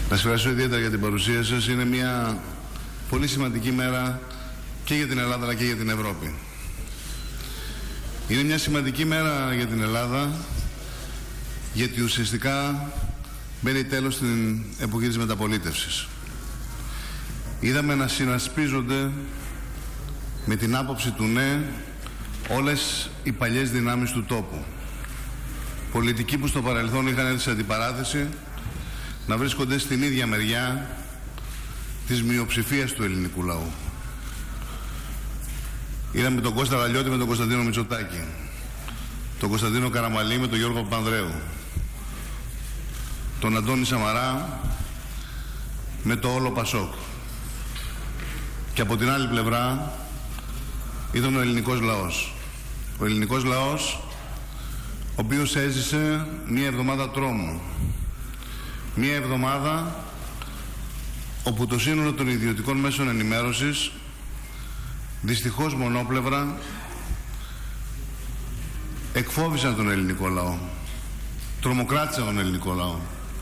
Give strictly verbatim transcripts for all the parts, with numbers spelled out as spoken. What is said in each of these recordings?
Να σας ευχαριστώ ιδιαίτερα για την παρουσία σας. Είναι μια πολύ σημαντική μέρα και για την Ελλάδα αλλά και για την Ευρώπη. Είναι μια σημαντική μέρα για την Ελλάδα γιατί ουσιαστικά μπαίνει τέλος στην εποχή της μεταπολίτευσης. Είδαμε να συνασπίζονται με την άποψη του ναι όλες οι παλιές δυνάμεις του τόπου. Πολιτικοί που στο παρελθόν είχαν έρθει σε αντιπαράθεση να βρίσκονται στην ίδια μεριά της μειοψηφίας του ελληνικού λαού. Είδαμε τον Κώστα Ραλιώτη με τον Κωνσταντίνο Μητσοτάκη, τον Κωνσταντίνο Καραμαλή με τον Γιώργο Παπανδρέου, τον Αντώνη Σαμαρά με το όλο Πασόκ. Και από την άλλη πλευρά ήταν ο ελληνικός λαός. Ο ελληνικός λαός ο οποίος έζησε μία εβδομάδα τρόμου. Μία εβδομάδα όπου το σύνολο των ιδιωτικών μέσων ενημέρωσης δυστυχώς μονόπλευρα εκφόβησαν τον ελληνικό λαό, τρομοκράτησαν τον ελληνικό λαό.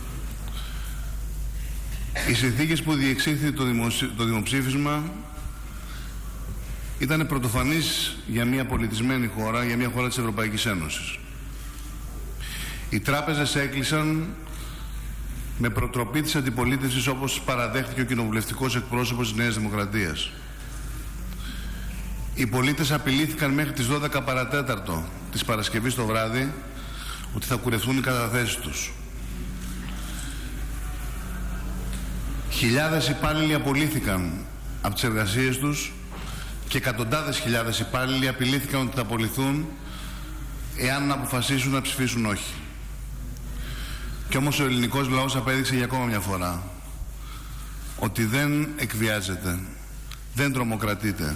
Οι συνθήκες που διεξήχθη το, δημοσι... το δημοψήφισμα ήταν πρωτοφανής για μια πολιτισμένη χώρα, για μια χώρα της Ευρωπαϊκής Ένωσης. Οι τράπεζες έκλεισαν με προτροπή της αντιπολίτευσης, όπως παραδέχτηκε ο κοινοβουλευτικός εκπρόσωπος της Νέας Δημοκρατίας. Οι πολίτες απειλήθηκαν μέχρι τις δώδεκα παρατέταρτο της Παρασκευής το βράδυ ότι θα κουρευτούν οι καταθέσεις τους. Χιλιάδες υπάλληλοι απολύθηκαν από τις εργασίες τους και εκατοντάδες χιλιάδες υπάλληλοι απειλήθηκαν ότι θα απολυθούν εάν αποφασίσουν να ψηφίσουν όχι. Κι όμως ο ελληνικός λαός απέδειξε για ακόμα μια φορά ότι δεν εκβιάζεται, δεν τρομοκρατείται,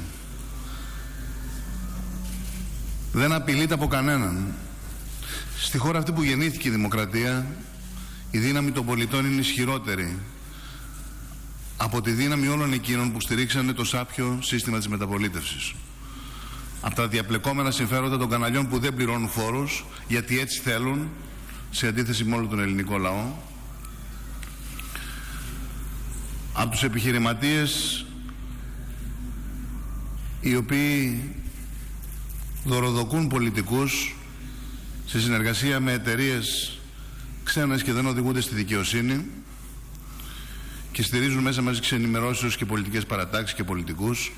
δεν απειλείται από κανέναν. Στη χώρα αυτή που γεννήθηκε η δημοκρατία, η δύναμη των πολιτών είναι ισχυρότερη από τη δύναμη όλων εκείνων που στηρίξανε το σάπιο σύστημα της μεταπολίτευσης. Από τα διαπλεκόμενα συμφέροντα των καναλιών που δεν πληρώνουν φόρους, γιατί έτσι θέλουν, σε αντίθεση με όλο τον ελληνικό λαό. Από τους επιχειρηματίες οι οποίοι δωροδοκούν πολιτικούς σε συνεργασία με εταιρείες ξένες και δεν οδηγούνται στη δικαιοσύνη και στηρίζουν μέσα μαζικής ενημερώσεως και πολιτικές παρατάξεις και πολιτικούς.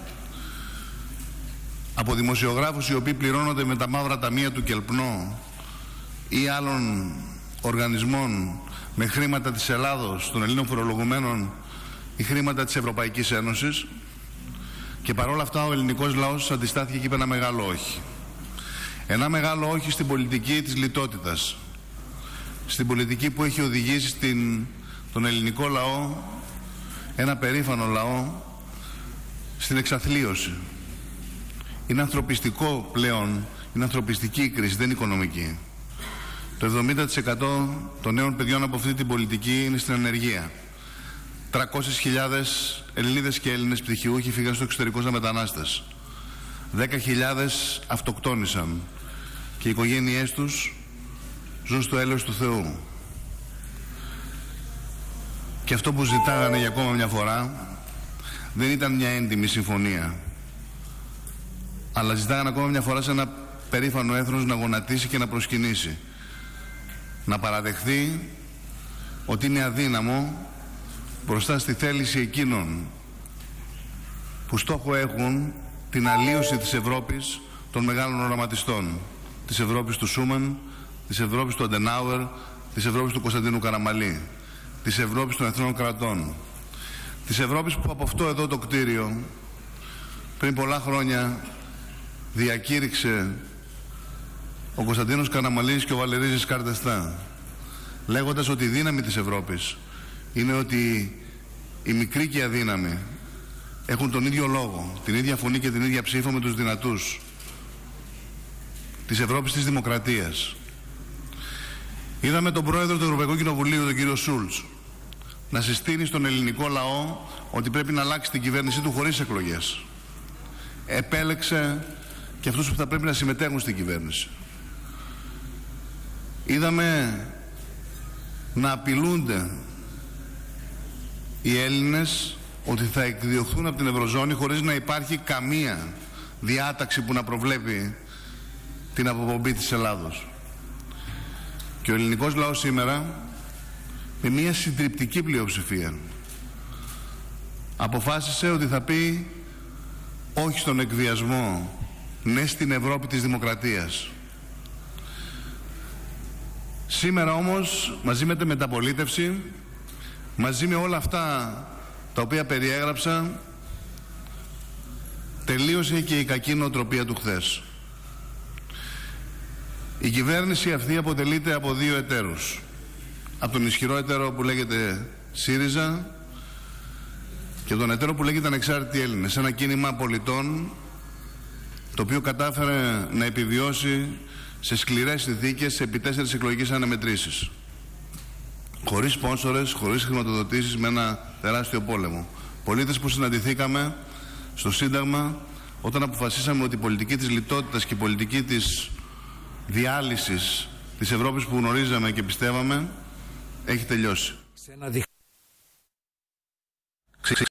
Από δημοσιογράφους οι οποίοι πληρώνονται με τα μαύρα ταμεία του Κελπνό ή άλλων οργανισμών με χρήματα της Ελλάδος, των Ελλήνων φορολογουμένων ή χρήματα της Ευρωπαϊκής Ένωσης, και παρόλα αυτά ο ελληνικός λαός αντιστάθηκε και είπε ένα μεγάλο όχι. Ένα μεγάλο όχι στην πολιτική της λιτότητας, στην πολιτική που έχει οδηγήσει στην, τον ελληνικό λαό, ένα περήφανο λαό, στην εξαθλίωση. Είναι ανθρωπιστικό πλέον, είναι ανθρωπιστική η κρίση, δεν είναι οικονομική. Το εβδομήντα τοις εκατό των νέων παιδιών από αυτή την πολιτική είναι στην ανεργία. τριακόσιες χιλιάδες Ελληνίδες και Έλληνες πτυχιούχοι φύγαν στο εξωτερικό σαν μετανάστες. δέκα χιλιάδες αυτοκτόνησαν και οι οικογένειές τους ζουν στο έλεος του Θεού. Και αυτό που ζητάγανε για ακόμα μια φορά δεν ήταν μια έντιμη συμφωνία, αλλά ζητάγανε ακόμα μια φορά σε ένα περήφανο έθνος να γονατίσει και να προσκυνήσει. Να παραδεχθεί ότι είναι αδύναμο μπροστά στη θέληση εκείνων που στόχο έχουν την αλλίωση της Ευρώπης των μεγάλων οραματιστών. Της Ευρώπης του Σούμαν, της Ευρώπης του Αντενάουερ, της Ευρώπης του Κωνσταντίνου Καραμαλή, της Ευρώπης των εθνών κρατών. Της Ευρώπης που από αυτό εδώ το κτίριο πριν πολλά χρόνια διακήρυξε ο Κωνσταντίνος Καραμαλής και ο Βαλερίζης Καρδεστά, λέγοντας ότι η δύναμη της Ευρώπης είναι ότι οι μικροί και οι αδύναμοι έχουν τον ίδιο λόγο, την ίδια φωνή και την ίδια ψήφο με τους δυνατούς. Της Ευρώπης της Δημοκρατίας. Είδαμε τον πρόεδρο του Ευρωπαϊκού Κοινοβουλίου, τον κύριο Σούλτς, να συστήνει στον ελληνικό λαό ότι πρέπει να αλλάξει την κυβέρνησή του χωρίς εκλογές. Επέλεξε και αυτούς που θα πρέπει να συμμετέχουν στην κυβέρνηση. Είδαμε να απειλούνται οι Έλληνες ότι θα εκδιωχθούν από την Ευρωζώνη χωρίς να υπάρχει καμία διάταξη που να προβλέπει την αποπομπή της Ελλάδος. Και ο ελληνικός λαός σήμερα, με μια συντριπτική πλειοψηφία, αποφάσισε ότι θα πει όχι στον εκβιασμό, ναι στην Ευρώπη της δημοκρατίας. Σήμερα όμως, μαζί με τη μεταπολίτευση, μαζί με όλα αυτά τα οποία περιέγραψα, τελείωσε και η κακή νοοτροπία του χθες. Η κυβέρνηση αυτή αποτελείται από δύο εταίρους. Από τον ισχυρό εταίρο που λέγεται ΣΥΡΙΖΑ και τον εταίρο που λέγεται Ανεξάρτητοι Έλληνες. Ένα κίνημα πολιτών το οποίο κατάφερε να επιβιώσει σε σκληρές συνθήκες επί τέσσερις εκλογικές αναμετρήσεις. Χωρίς σπόνσορες, χωρίς χρηματοδοτήσεις, με ένα τεράστιο πόλεμο. Πολίτες που συναντηθήκαμε στο Σύνταγμα όταν αποφασίσαμε ότι η πολιτική της λιτότητας και η πολιτική της διάλυσης της Ευρώπης που γνωρίζαμε και πιστεύαμε έχει τελειώσει.